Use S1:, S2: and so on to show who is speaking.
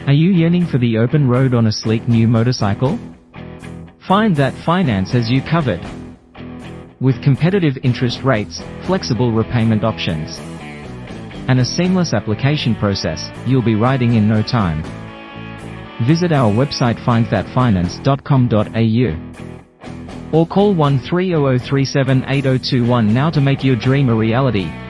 S1: Are you yearning for the open road on a sleek new motorcycle? Find That Finance has you covered. With competitive interest rates, flexible repayment options, and a seamless application process, you'll be riding in no time. Visit our website findthatfinance.com.au or call 1300378021 now to make your dream a reality.